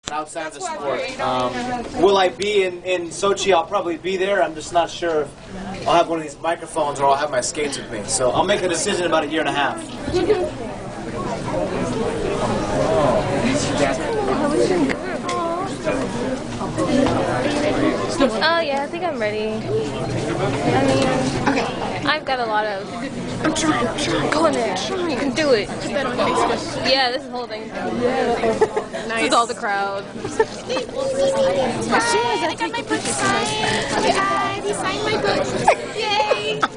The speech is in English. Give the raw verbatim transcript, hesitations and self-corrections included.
outside the sport. Um, will I be in, in Sochi? I'll probably be there. I'm just not sure if I'll have one of these microphones or I'll have my skates with me. So I'll make a decision in about a year and a half. Oh yeah, I think I'm ready. I mean, okay. I've got a lot of. I'm trying. I'm trying. Go in there. Trying. You can do it. Put that on Facebook. Yeah, this is the whole thing. Yeah. Nice. This is all the crowd. As soon as I got my book signed, I signed my book. Yay!